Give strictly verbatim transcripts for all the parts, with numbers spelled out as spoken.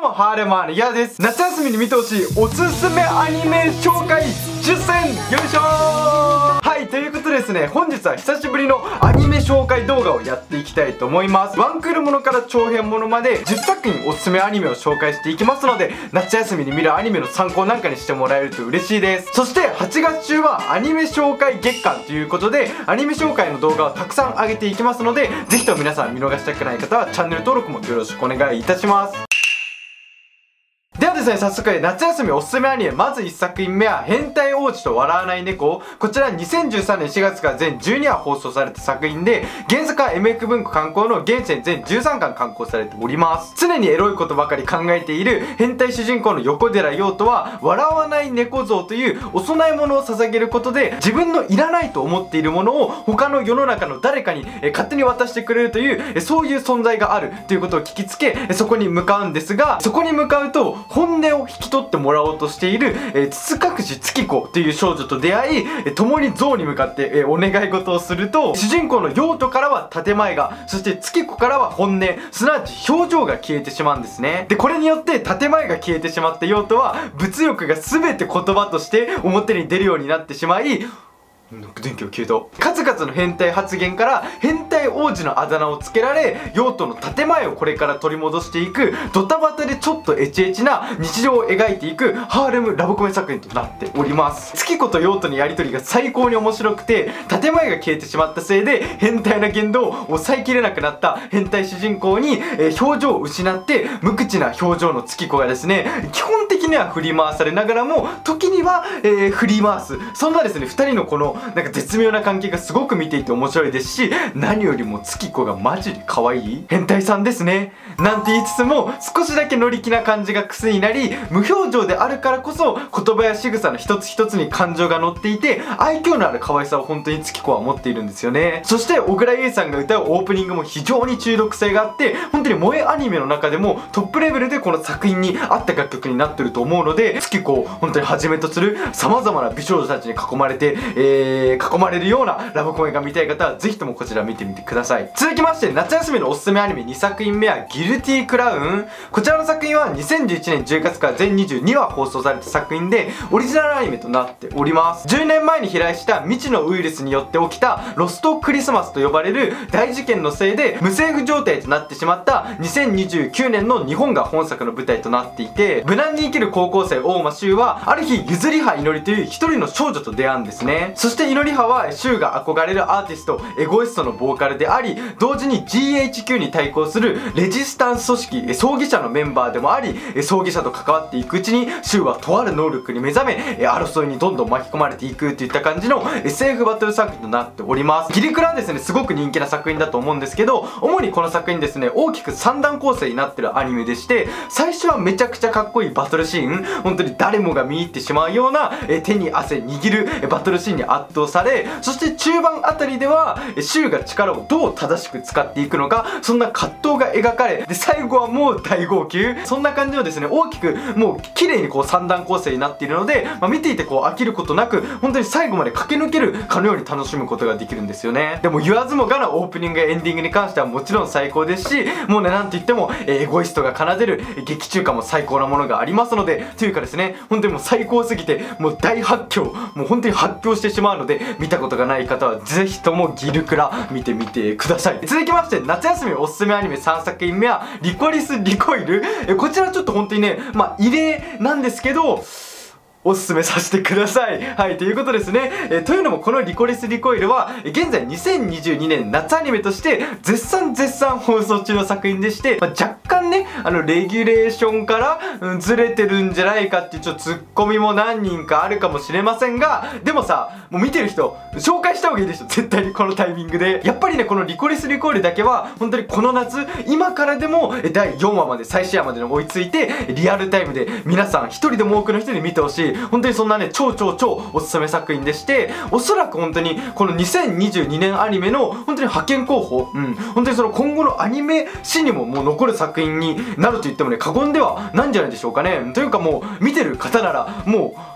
もハーレムアニヤです。夏休みに見てほしいおすすめアニメ紹介じゅっせん、よいしょー。はい、ということでですね、本日は久しぶりのアニメ紹介動画をやっていきたいと思います。ワンクールものから長編ものまでじゅっさくひんおすすめアニメを紹介していきますので、夏休みに見るアニメの参考なんかにしてもらえると嬉しいです。そしてはちがつ中はアニメ紹介月間ということで、アニメ紹介の動画をたくさん上げていきますので、ぜひとも皆さん見逃したくない方はチャンネル登録もよろしくお願いいたします。ではですね、早速夏休みおすすめアニメ、まずいっさくひんめは変態王子と笑わない猫。こちらにせんじゅうさんねんしがつから全じゅうにわ放送された作品で、原作は エムエック 文庫刊行の現世全じゅうさんかん刊行されております。常にエロいことばかり考えている変態主人公の横寺陽斗は、笑わない猫像というお供え物を捧げることで、自分のいらないと思っているものを他の世の中の誰かにえ勝手に渡してくれるというえそういう存在があるということを聞きつけ、えそこに向かうんですが、そこに向かうと本音を引き取ってもらおうとしている、えー、つつ隠し月子という少女と出会い、えー、共に象に向かって、えー、お願い事をすると、主人公の陽斗からは建前が、そして月子からは本音、すなわち表情が消えてしまうんですね。でこれによって建前が消えてしまった陽斗は、物欲が全て言葉として表に出るようになってしまい、電気を消えた。数々の変態発言から変態王子のあだ名をつけられ、陽斗の建前をこれから取り戻していくドタバタでちょっとエチエチな日常を描いていくハーレムラブコメ作品となっております。月子と陽斗のやり取りが最高に面白くて、建前が消えてしまったせいで変態な言動を抑えきれなくなった変態主人公に、えー、表情を失って無口な表情の月子がですね、基本的には振り回されながらも時には、えー、振り回す、そんなですねふたりのこのなんか絶妙な関係がすごく見ていて面白いですし、何よりも月子がマジで可愛い変態さんですねなんて言いつつも、少しだけ乗り気な感じが癖になり、無表情であるからこそ言葉や仕草の一つ一つに感情が乗っていて、愛嬌のある可愛さを本当に月子は持っているんですよね。そして小倉優衣さんが歌うオープニングも非常に中毒性があって、本当に萌えアニメの中でもトップレベルでこの作品に合った楽曲になってると思うので、月子を本当にはじめとする様々な美少女たちに囲まれて、えー囲まれるようなラブコメが見たい方はぜひともこちら見てみてください。続きまして夏休みのおすすめアニメにさくひんめはギルティークラウン。こちらの作品はにせんじゅういちねんじゅうがつから全にじゅうにわ放送された作品で、オリジナルアニメとなっております。じゅうねんまえに飛来した未知のウイルスによって起きたロストクリスマスと呼ばれる大事件のせいで無政府状態となってしまったにせんにじゅうきゅうねんの日本が本作の舞台となっていて、無難に生きる高校生大間柊はある日譲り葉いのりという一人の少女と出会うんですね。そしていのり葉は柊が憧れるアーティストエゴイストのボーカルであり、同時に ジーエイチキュー に対抗するレジスタンス組織葬儀社のメンバーでもあり、葬儀社と関わっていくうちに柊はとある能力に目覚め、争いにどんどん巻き込まれていくといった感じの エスエフ バトル作品となっております。ギリクラはですねすごく人気な作品だと思うんですけど、主にこの作品ですね大きくさんだん構成になってるアニメでして、最初はめちゃくちゃかっこいいバトルシーン、本当に誰もが見入ってしまうような手に汗握るバトルシーンに圧倒され、そして中盤あたりでは柊が力をどう正しく使っていくのか、そんな葛藤が描かれ、で最後はもう大号泣、そんな感じのですね大きくもう綺麗にこうさんだん構成になっているので、まあ、見ていてこう飽きることなく本当に最後まで駆け抜けるかのように楽しむことができるんですよね。でも言わずもがなオープニングやエンディングに関してはもちろん最高ですし、もうねなんと言ってもエゴイストが奏でる劇中歌も最高なものがありますので、というかですね本当にもう最高すぎてもう大発狂、もう本当に発狂してしまうので、見たことがない方はぜひともギルクラ見てみてください。続きまして夏休みおすすめアニメさんさくひんめはリコリス・リコイル。えこちらちょっと本当にねまあ異例なんですけどおすすめさせてください。はい、ということですね。えー、というのもこのリコリス・リコイルは現在にせんにじゅうにねん夏アニメとして絶賛絶賛放送中の作品でして、まあ、若干ねあのレギュレーションから、うん、ずれてるんじゃないかっていうちょっとツッコミも何人かあるかもしれませんが、でもさもう見てる人紹介した方がいいでしょ絶対にこのタイミングで。やっぱりねこのリコリス・リコイルだけは本当にこの夏今からでもだいよんわまで最終話までに追いついてリアルタイムで皆さん一人でも多くの人に見てほしい、本当にそんなね超超超おすすめ作品でして、おそらく本当にこのにせんにじゅうにねんアニメの本当に派遣候補、うん本当にその今後のアニメ史にももう残る作品になると言ってもね過言ではないんじゃないでしょうかね。というかもう見てる方ならもう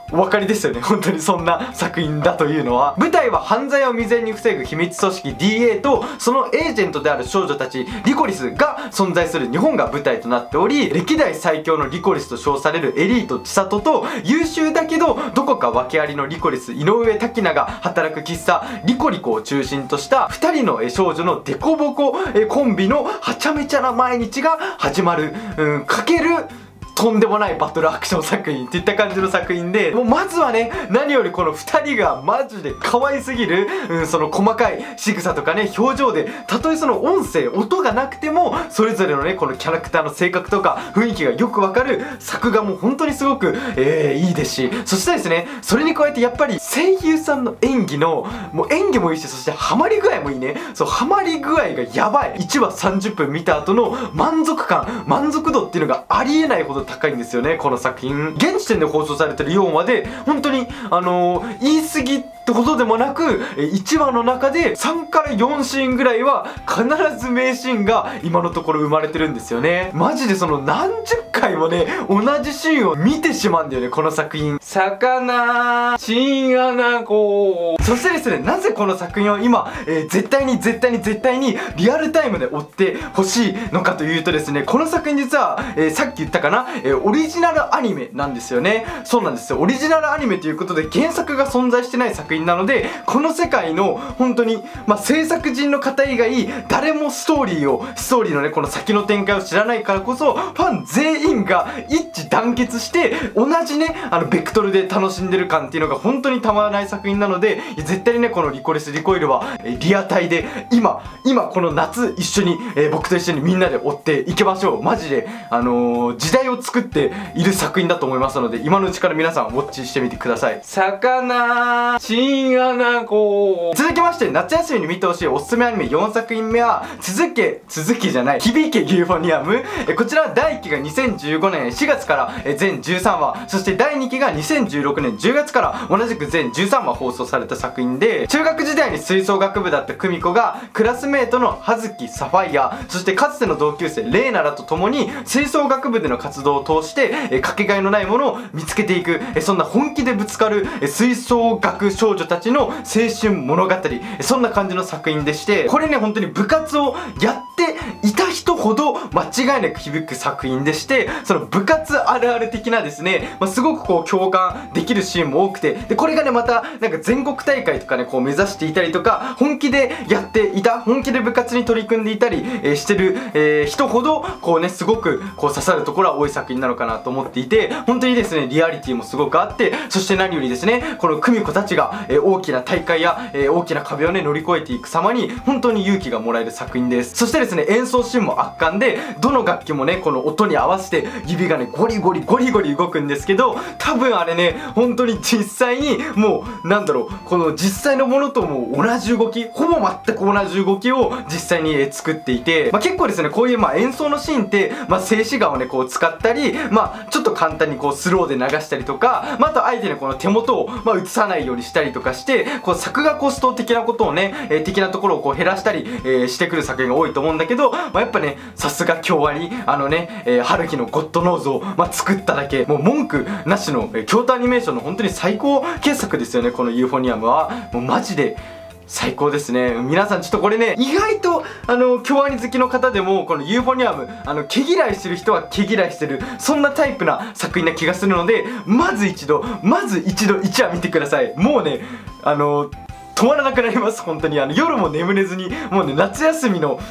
お分かりですよね、本当にそんな作品だというのは。舞台は犯罪を未然に防ぐ秘密組織 ディーエー とそのエージェントである少女たちリコリスが存在する日本が舞台となっており、歴代最強のリコリスと称されるエリート千里と優秀だけどどこか訳ありのリコリス井上滝菜が働く喫茶リコリコを中心としたふたりの少女のデコボココンビのはちゃめちゃな毎日が始まる、うん、かけるとんでもないバトルアクション作品っていった感じの作品で、もうまずはね、何よりこのふたりがマジで可愛すぎる、うん、その細かい仕草とかね、表情で、たとえその音声、音がなくても、それぞれのね、このキャラクターの性格とか雰囲気がよくわかる作画も本当にすごく、えー、いいですし、そしてですね、それに加えてやっぱり声優さんの演技の、もう演技もいいし、そしてハマり具合もいいね。そう、ハマり具合がやばい。いちわさんじゅっぷん見た後の満足感、満足度っていうのがありえないほど高いんですよね、この作品。現時点で放送されてるよんわで本当にあのー、言い過ぎってことでもなく、いちわの中でさんからよんシーンぐらいは必ず名シーンが今のところ生まれてるんですよね。マジでその何十回もね、同じシーンを見てしまうんだよね、この作品。魚チンアナゴ。そしてですね、なぜこの作品を今、えー、絶対に絶対に絶対にリアルタイムで追ってほしいのかというとですね、この作品実は、えー、さっき言ったかな、えー、オリジナルアニメなんですよね。そうなんですよ、オリジナルアニメということで原作が存在してない作品なので、この世界の本当に、まあ、制作人の方以外誰もストーリーをストーリーのね、この先の展開を知らないからこそ、ファン全員が一致団結して同じね、あのベクトルで楽しんでる感っていうのが本当にたまらない作品なので、絶対にね、このリコリスリコイルは、えー、リアタイで今今この夏一緒に、えー、僕と一緒にみんなで追っていきましょう。マジであのー、時代を作っている作品だと思いますので、今のうちから皆さんウォッチしてみてください。魚チンアナゴ。続きまして、夏休みに見てほしいおすすめアニメよんさく品目は、続け続けじゃない響けユーフォニアム。えこちらだいいっきがにせんじゅうごねんしがつからえ全じゅうさんわ、そしてだいにきがにせんじゅうろくねんじゅうがつから同じく全じゅうさんわ放送された作品で、中学時代に吹奏楽部だった久美子がクラスメートの葉月サファイア、そしてかつての同級生レイナらと共に吹奏楽部での活動を通してえかけがえのないものを見つけていく、えそんな本気でぶつかるえ吹奏楽少女たちの青春物語、えそんな感じの作品でして、これね、本当に部活をやっていた人ほど間違いなく響く作品でして、その部活あるある的なですね、まあ、すごくこう共感できるシーンも多くて、でこれがね、またなんか全国大会とかね、こう目指していたりとか、本気でやっていた、本気で部活に取り組んでいたり、えー、してる、えー、人ほどこうね、すごくこう刺さるところは多い作品なのかなと思っていて、本当にですね、リアリティもすごくあって、そして何よりですね、この久美子たちが、えー、大きな大会や、えー、大きな壁をね乗り越えていく様に本当に勇気がもらえる作品です。そしてですね、演奏シーンも圧巻で、どの楽器もね、この音に合わせて指がねゴリゴリゴリゴリ動くんですけど、多分あれね、本当に実際にもうなんだろう、この実際のものとも同じ動き、ほぼ全く同じ動きを実際に、えー、作っていて、まあ、結構ですね、こういうまあ演奏のシーンって、まあ、静止画をねこう使ったり、まあちょっと簡単にこうスローで流したりとか、まあ、あと相手のこの手元をまあ映さないようにしたりとかして、こう作画コスト的なことをね、えー、的なところをこう減らしたり、えー、してくる作品が多いと思うんだけど、まあ、やっぱね、さすが京アニ、あのね、えー、春樹のゴッドノーズを、まあ、作っただけもう文句なしの、えー、京都アニメーションの本当に最高傑作ですよね、このユーフォニアムは。もうマジで最高ですね。皆さんちょっとこれね、意外とあの京アニ好きの方でもこのユーフォニアム、あの毛嫌いしてる人は毛嫌いしてる、そんなタイプな作品な気がするので、まず一度まず一度いちわ見てください。もうね、あの止まらなくなります。本当にあの夜も眠れずに、もうね、夏休みの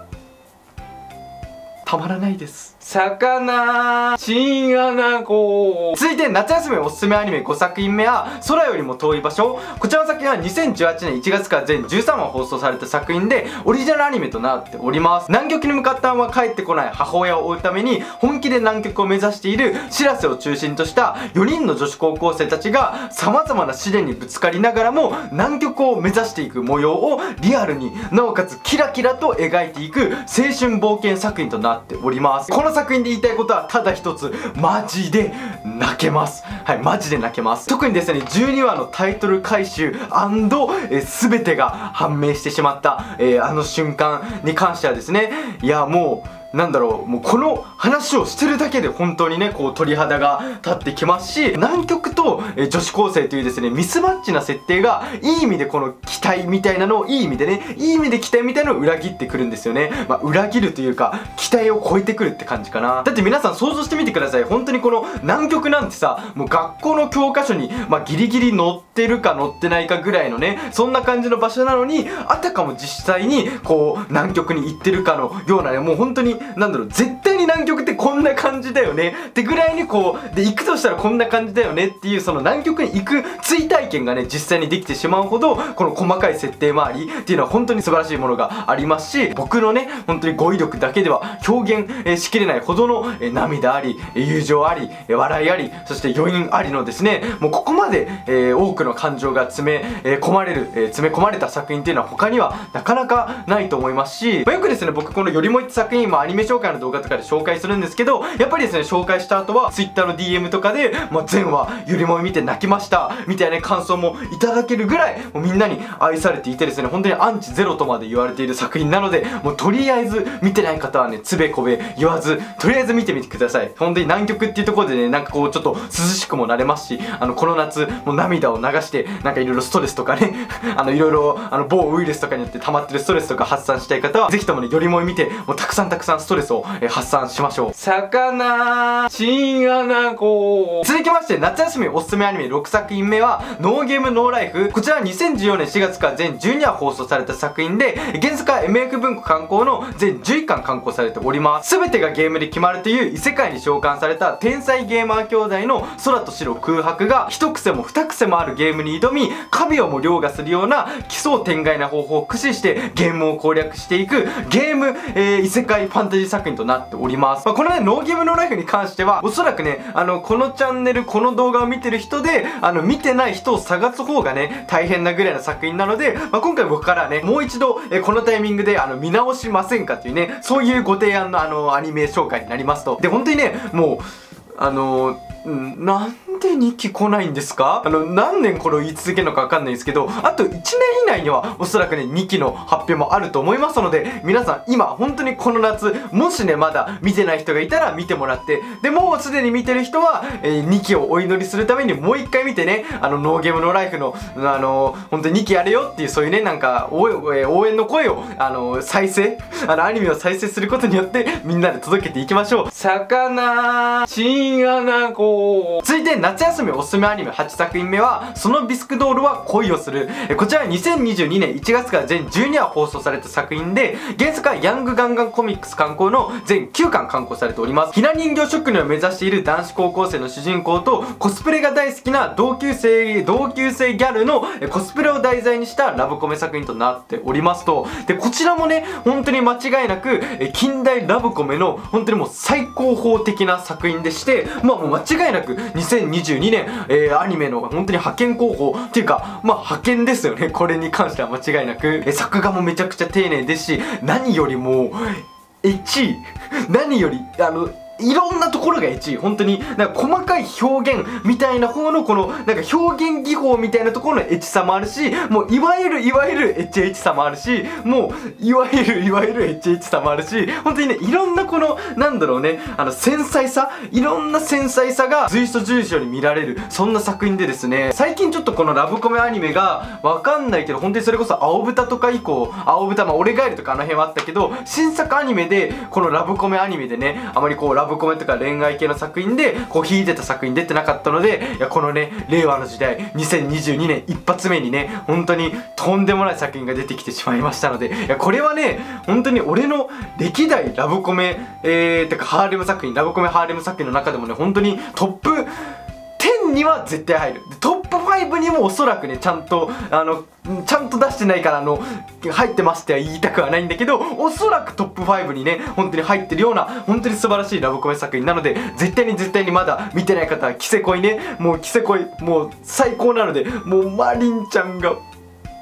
たまらないです。魚チンアナゴ。続いて夏休みおすすめアニメごさく品目は、空よりも遠い場所。こちらの作品はにせんじゅうはちねんいちがつから全じゅうさんわ放送された作品で、オリジナルアニメとなっております。南極に向かったまま帰ってこない母親を追うために本気で南極を目指しているしらせを中心としたよにんの女子高校生たちが様々な試練にぶつかりながらも南極を目指していく模様をリアルに、なおかつキラキラと描いていく青春冒険作品となっております。この作品で言いたいことはただ一つ、マジで泣けます。はい、マジで泣けます。特にですね、じゅうにわのタイトル回収&え全てが判明してしまった、えー、あの瞬間に関してはですね、いやもうなんだろう、もうこの話をしてるだけで本当にねこう鳥肌が立ってきますし、南極とえ女子高生というですねミスマッチな設定がいい意味でこの期待みたいなのをいい意味でねいい意味で期待みたいなのを裏切ってくるんですよね。まあ裏切るというか期待を超えてくるって感じかな。だって皆さん想像してみてください。本当にこの南極なんてさ、もう学校の教科書にまあギリギリ載ってるか載ってないかぐらいのねそんな感じの場所なのに、あたかも実際にこう南極に行ってるかのようなね、もう本当になんだろう、絶対に南極ってこんな感じだよねってぐらいにこうで行くとしたらこんな感じだよねっていう、その南極に行く追体験がね実際にできてしまうほどこの細かい設定周りっていうのは本当に素晴らしいものがありますし、僕のね本当に語彙力だけでは表現、えー、しきれないほどの、えー、涙あり友情あり、えー、笑いあり、そして余韻ありのですね、もうここまで、えー、多くの感情が詰め、えー、込まれる、えー、詰め込まれた作品っていうのは他にはなかなかないと思いますし、まあ、よくですね僕このよりもいち作品もアニメ紹介の動画とかで紹介するんですけど、やっぱりですね紹介した後は Twitter の ディーエム とかで、まあ、全話よりも見て泣きましたみたいな感想もいただけるぐらいもうみんなに愛されていてですね、本当にアンチゼロとまで言われている作品なので、もうとりあえず見てない方はねつべこべ言わずとりあえず見てみてください。本当に南極っていうところでねなんかこうちょっと涼しくもなれますし、あのこの夏もう涙を流してなんかいろいろストレスとかねあのいろいろあの某ウイルスとかによって溜まってるストレスとか発散したい方はぜひともねよりも見てもうたくさんたくさんストレスを、えー、発散しましょう。魚チンアナゴ。続きまして夏休みおすすめアニメろくさく品目はノーゲームノーライフ。こちらはにせんじゅうよねんしがつから全じゅうにわ放送された作品で、原作は エムエフ 文庫刊行の全じゅういっかん刊行されております。全てがゲームで決まるという異世界に召喚された天才ゲーマー兄弟の空と白空白が一癖も二癖もあるゲームに挑み、神をも凌駕するような奇想天外な方法を駆使してゲームを攻略していくゲーム、えー、異世界ファンタジー作品となっております。まあ、このねノーゲームノーライフに関してはおそらくねあのこのチャンネルこの動画を見てる人であの見てない人を探す方がね大変なぐらいの作品なので、まあ、今回僕からはねもう一度、えー、このタイミングであの見直しませんかというねそういうご提案のあのアニメ紹介になりますと。で本当にねもうあのー、なんでにき来ないんですか？あの何年これを言い続けるのか分かんないですけど、あといちねん以内にはおそらくねにきの発表もあると思いますので、皆さん今本当にこの夏もしねまだ見てない人がいたら見てもらって、でもうすでに見てる人は、えー、にきをお祈りするためにもう一回見てね、あのノーゲームノーライフのあのー、本当ににきやれよっていうそういうねなんか応援、えー、応援の声をあのー、再生あのアニメを再生することによってみんなで届けていきましょう。魚チンアナゴ。続いて夏休みおすすめアニメはちさく品目はそのビスクドールは恋をする。こちらはにせんにじゅうにねんいちがつから全じゅうにわ放送された作品で、原作はヤングガンガンコミックス刊行の全きゅうかん刊行されております。ひな人形職人を目指している男子高校生の主人公とコスプレが大好きな同級生同級生ギャルのコスプレを題材にしたラブコメ作品となっておりますと、でこちらもね本当に間違いなく近代ラブコメの本当にもう最高峰的な作品でして、まあもう間違いなくにせんにじゅうにねん、えー、アニメの本当に派遣候補っていうかまあ派遣ですよね。これに関しては間違いなく、え作画もめちゃくちゃ丁寧ですし、何よりもエッチ何よりあのいろんなところがエッチ、本当になんか細かい表現みたいな方のこのなんか表現技法みたいなところのエッチさもあるし、もういわゆるいわゆるエッチエッチさもあるし、もういわゆるいわゆるエッチエッチさもあるし、本当にねいろんなこのなんだろうねあの繊細さいろんな繊細さが随所随所に見られるそんな作品でですね、最近ちょっとこのラブコメアニメがわかんないけど本当にそれこそ青豚とか以降青豚まあ俺ガエルとかあの辺はあったけど、新作アニメでこのラブコメアニメでねあまりこうラブラブコメとか恋愛系の作品でこう秀でた作品出てなかったので、いやこのね令和の時代にせんにじゅうにねん一発目にね本当にとんでもない作品が出てきてしまいましたので、いやこれはね本当に俺の歴代ラブコメえーてかハーレム作品ラブコメハーレム作品の中でもね本当にトップじゅうには絶対入る。トップごにもおそらくねちゃんとあのちゃんと出してないからあの入ってますっては言いたくはないんだけど、おそらくトップごにね本当に入ってるような本当に素晴らしいラブコメ作品なので、絶対に絶対にまだ見てない方はキセ恋ね、もうキセ恋もう最高なので、もうマリンちゃんが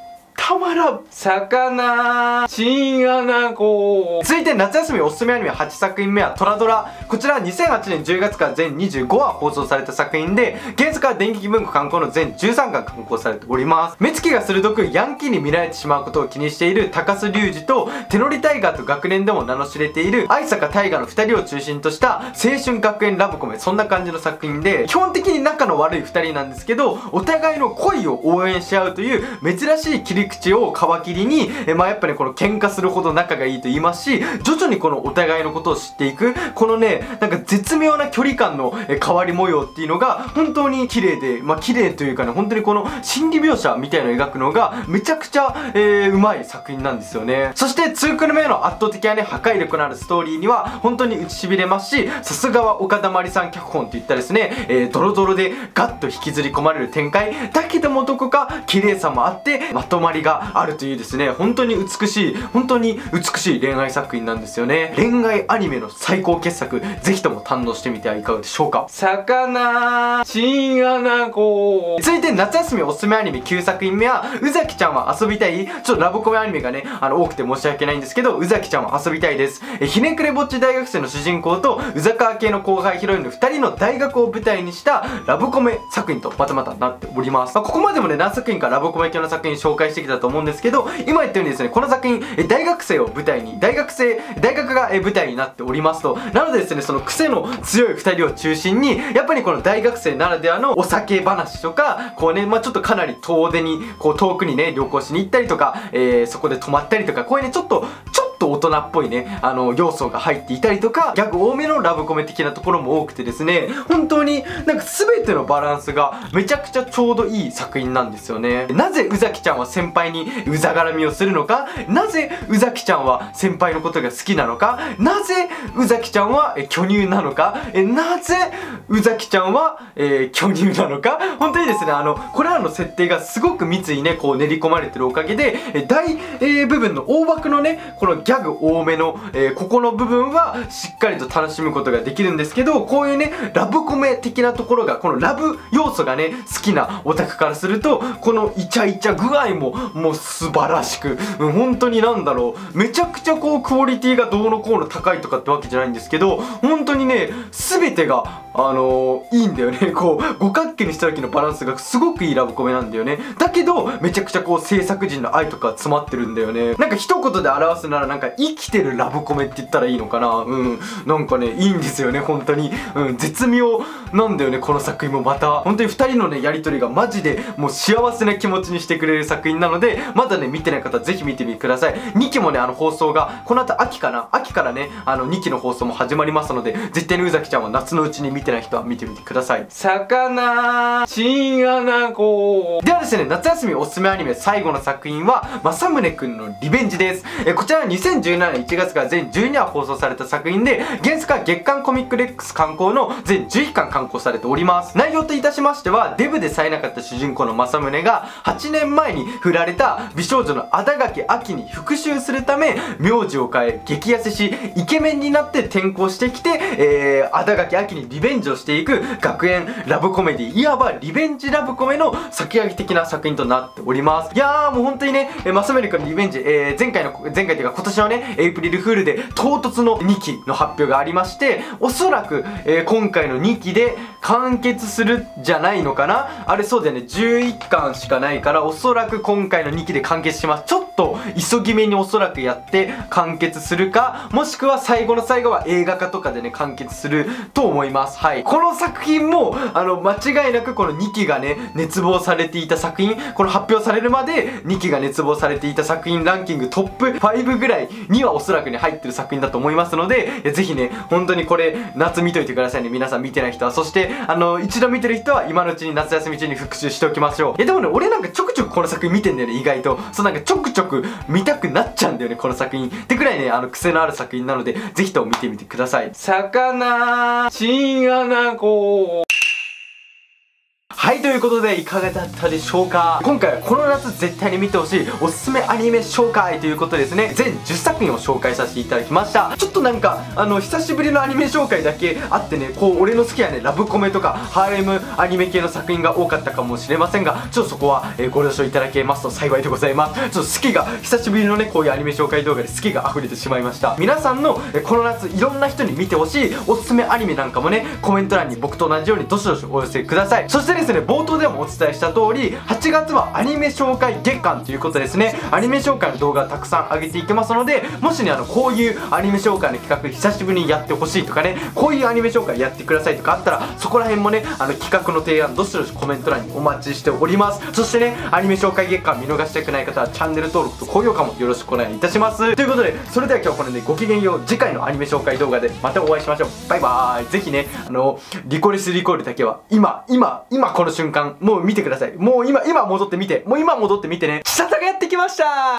たまらん。魚、チンアナゴ。続いて夏休みおすすめアニメはちさく品目はトラドラ。こちらはにせんはちねんじゅうがつから全にじゅうごわ放送された作品で、原作は電撃文庫刊行の全じゅうさんかん刊行されております。目つきが鋭くヤンキーに見られてしまうことを気にしている高須隆二と手乗りタイガーと学年でも名の知れている愛坂大河のふたりを中心とした青春学園ラブコメ、そんな感じの作品で、基本的に仲の悪いふたりなんですけど、お互いの恋を応援し合うという珍しい切り口を皮切りに、えまあやっぱね、この喧嘩するほど仲がいいと言いますし、徐々にこのお互いのことを知っていく、このね、なんか絶妙な距離感のえ変わり模様っていうのが本当に綺麗で、まあ綺麗というかね、本当にこの心理描写みたいなのを描くのがめちゃくちゃ、えー、うまい作品なんですよね。そしてに組目の圧倒的なね、破壊力のあるストーリーには本当に打ち痺れますし、さすがは岡田真理さん脚本といったですね、えー、ドロドロでガッと引きずり込まれる展開だけどもどこか綺麗さもあってまとまりがあるというですね、本当に美しい本当に美しい恋愛作品なんですよね。恋愛アニメの最高傑作、ぜひとも堪能してみてはいかがでしょうか。魚、チンアナゴ。続いて夏休みおすすめアニメきゅうさく品目は宇崎ちゃんは遊びたい。ちょっとラブコメアニメがね、あの多くて申し訳ないんですけど、宇崎ちゃんは遊びたいです。えひねくれぼっち大学生の主人公と宇坂系の後輩ヒロインのふたりの大学を舞台にしたラブコメ作品とまたまたなっております。まあ、ここまでもね、何作品かラブコメ系の作品紹介してきたと思うんですけど、今言ったようにですね、この作品え大学生を舞台に大学生大学がえ舞台になっておりますと、なのでですね、その癖の強いふたりを中心にやっぱりこの大学生ならではのお酒話とか、こうね、まあ、ちょっとかなり遠出にこう遠くにね旅行しに行ったりとか、えー、そこで泊まったりとか、こういうねちょっとちょっと大人っぽいねあの要素が入っていたりとか、ギャグ多めのラブコメ的なところも多くてですね、本当になんか全てのバランスがめちゃくちゃちょうどいい作品なんですよね。なぜ宇崎ちゃんは先輩にうざがらみをするのか、なぜ宇崎ちゃんは先輩のことが好きなのか、なぜ宇崎ちゃんはえ巨乳なのか、えなぜ宇崎ちゃんは、えー、巨乳なのか、本当にですね、あのこれらの設定がすごく密にねこう練り込まれてるおかげで、え大、えー、部分の大枠のねこのギャグ多めの、えー、ここの部分はしっかりと楽しむことができるんですけど、こういうねラブコメ的なところが、このラブ要素がね好きなオタクからすると、このイチャイチャ具合ももう素晴らしく、うん、本当になんだろう、めちゃくちゃこうクオリティがどうのこうの高いとかってわけじゃないんですけど、本当にね全てがあのー、いいんだよね。こう五角形にした時のバランスがすごくいいラブコメなんだよね。だけどめちゃくちゃこう制作陣の愛とか詰まってるんだよね。なんか一言で表すならなんか生きてるラブコメって言ったらいいのかな。うんなんかねいいんですよね本当に、うん、絶妙なんだよねこの作品も。また本当にふたりのねやり取りがマジでもう幸せな気持ちにしてくれる作品なので、まだね見てない方ぜひ見てみてください。にきもねあの放送がこの後秋かな秋からねあのにきの放送も始まりますので、絶対に宇崎ちゃんは夏のうちに見てない人は見てみてください。魚、チンアナゴ。ではですね、夏休みおすすめアニメ最後の作品は政宗くんのリベンジです。えこちらはにせんじゅうななねんいちがつから全じゅうにわ放送された作品で、原作は月刊コミックレックス刊行の全じゅういっかん刊行されております。内容といたしましては、デブでさえなかった主人公の政宗がはちねんまえに振られた美少女のあだがきあきに復讐するため名字を変え激痩せしイケメンになって転校してきて、えー、あだがきあきにリベンジをしていく学園ラブコメディ、いわばリベンジラブコメの先駆け的な作品となっております。いやーもう本当にね政宗くんのリベンジ、えー、前回の前回というか今年のねエイプリルフールで唐突のにきの発表がありまして、おそらく、えー、今回のにきで完結するじゃないのかな。あれそうだよねじゅういっかんしかないから、おそらく今回のにきで完結します。ちょっと急ぎ目におそらくやって完結するか、もしくは最後の最後は映画化とかでね完結すると思います。はい、この作品もあの間違いなくこのにきがね熱望されていた作品、この発表されるまでにきが熱望されていた作品ランキングトップごぐらいにはおそらくね入ってる作品だと思いますので、ぜひね本当にこれ夏見といてくださいね。皆さん見てない人は、そしてあの一度見てる人は今のうちに夏休み中に復習しておきましょう。いやでもね俺なんかちょくちょくこの作品見てんだよね意外と。そうなんかちょくちょく見たくなっちゃうんだよねこの作品ってくらいねあの癖のある作品なので、ぜひとも見てみてください。魚、チンアナゴ。ははい、ということでいかがだったでしょうか。今回はこの夏絶対に見てほしいおすすめアニメ紹介ということですね。全じゅっさくひんを紹介させていただきました。ちょっとなんかあの久しぶりのアニメ紹介だけあってね、こう俺の好きなねラブコメとかハーレムアニメ系の作品が多かったかもしれませんが、ちょっとそこは、えー、ご了承いただけますと幸いでございます。ちょっと好きが久しぶりのねこういうアニメ紹介動画で好きが溢れてしまいました。皆さんの、えー、この夏いろんな人に見てほしいおすすめアニメなんかもねコメント欄に僕と同じようにどしどしお寄せください。そしてですね、冒頭でもお伝えした通りはちがつはアニメ紹介月間ということですね。アニメ紹介の動画をたくさん上げていきますので、もしねあのこういうアニメ紹介の企画久しぶりにやってほしいとかね、こういうアニメ紹介やってくださいとかあったら、そこら辺もねあの企画の提案どしどしコメント欄にお待ちしております。そしてねアニメ紹介月間見逃したくない方はチャンネル登録と高評価もよろしくお願いいたします。ということで、それでは今日はこれでごきげんよう。次回のアニメ紹介動画でまたお会いしましょう。バイバーイ。ぜひねあのリコリスリコールだけは今今今この瞬間もう見てください。もう今今戻って見て、もう今戻って見てね。千里がやってきました。